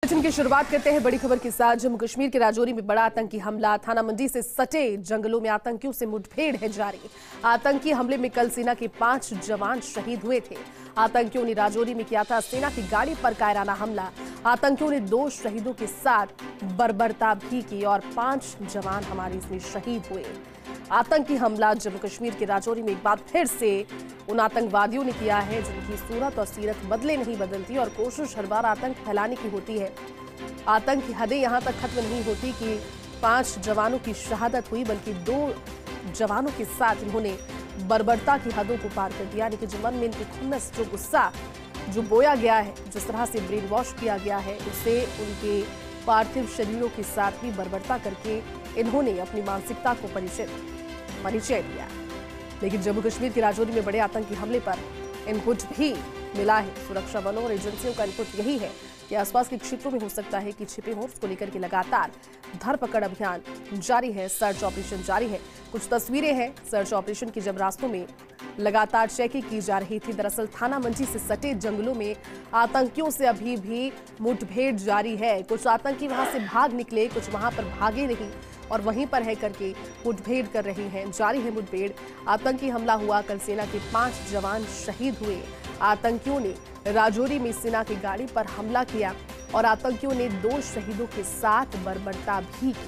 Bulletin की शुरुआत करते हैं बड़ी खबर के साथ। जम्मू कश्मीर के राजौरी में बड़ा आतंकी हमला। थाना मंडी से सटे जंगलों में आतंकियों से मुठभेड़ है जारी। आतंकी हमले में कल सेना के 5 जवान शहीद हुए थे। आतंकियों ने राजौरी में किया था सेना की गाड़ी पर कायराना हमला। आतंकियों ने 2 शहीदों के साथ बर्बरता भी की और 5 जवान हमारे इसमें शहीद हुए। आतंकी हमला जम्मू कश्मीर के राजौरी में एक बार फिर से उन आतंकवादियों ने किया है जिनकी सूरत और सीरत बदले नहीं बदलती और कोशिश हर बार आतंक फैलाने की होती है। आतंक की हदें यहां तक खत्म नहीं होती कि 5 जवानों की शहादत हुई, बल्कि 2 जवानों के साथ इन्होंने बर्बरता की हदों को पार कर दिया। यानी कि जो मन में इनकी खुन्नस, जो गुस्सा जो बोया गया है, जिस तरह से ब्रेन वॉश किया गया है, उसे उनके पार्थिव शरीरों के साथ भी बर्बरता करके इन्होंने अपनी मानसिकता को परिचय दिया। लेकिन जम्मू कश्मीर के राजौरी में बड़े आतंकी हमले पर इनपुट भी मिला है। सुरक्षा बलों और एजेंसियों का इनपुट यही है कि आसपास के क्षेत्रों में हो सकता है कि छिपे हों। उसको लेकर के लगातार धरपकड़ अभियान जारी है, सर्च ऑपरेशन जारी है। कुछ तस्वीरें हैं सर्च ऑपरेशन की, जब रास्तों में लगातार चेकिंग की जा रही थी। दरअसल थाना मंडी से सटे जंगलों में आतंकियों से अभी भी मुठभेड़ जारी है। कुछ आतंकी वहां से भाग निकले, कुछ वहां पर भागे नहीं और वहीं पर है करके मुठभेड़ कर रहे हैं। जारी है मुठभेड़। आतंकी हमला हुआ, कल सेना के 5 जवान शहीद हुए। आतंकियों ने राजौरी में सेना की गाड़ी पर हमला किया और आतंकियों ने 2 शहीदों के साथ बर्बरता भी की।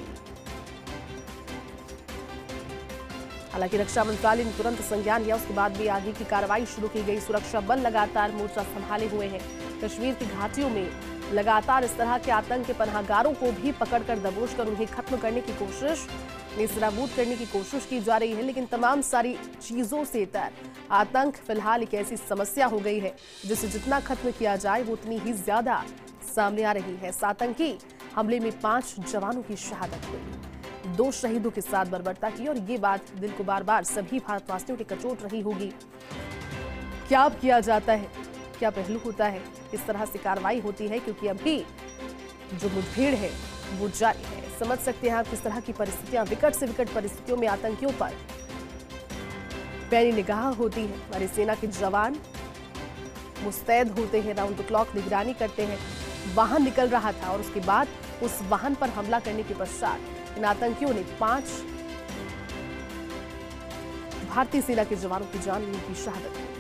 हालांकि रक्षा मंत्रालय ने तुरंत संज्ञान लिया, उसके बाद भी आगे की कार्रवाई शुरू की गई। सुरक्षा बल लगातार मोर्चा संभाले हुए हैं। कश्मीर की घाटियों में लगातार इस तरह के आतंक के पनाहगारों को भी पकड़कर दबोच कर उन्हें खत्म करने की कोशिश, नेस्तनाबूद करने की कोशिश की जा रही है। लेकिन तमाम सारी चीजों से तर आतंक फिलहाल एक ऐसी समस्या हो गई है जिसे जितना खत्म किया जाए वो उतनी ही ज्यादा सामने आ रही है। इस आतंकी हमले में 5 जवानों की शहादत हुई, 2 शहीदों के साथ बर्बरता की और ये बात दिल को बार बार सभी भारतवासियों के कचोट रही होगी। क्या अब किया जाता है, क्या पहलू होता है, किस तरह से कार्रवाई होती है, क्योंकि अभी जो मुठभेड़ है वो जारी है। समझ सकते हैं आप किस तरह की परिस्थितियां, विकट से विकट परिस्थितियों में आतंकियों पर पैनी निगाह होती है। हमारी सेना के जवान मुस्तैद होते हैं, राउंड द क्लॉक निगरानी करते हैं। वाहन निकल रहा था और उसके बाद उस वाहन पर हमला करने के पश्चात इन आतंकियों ने 5 भारतीय सेना के जवानों की जान लेने की शहादत दी।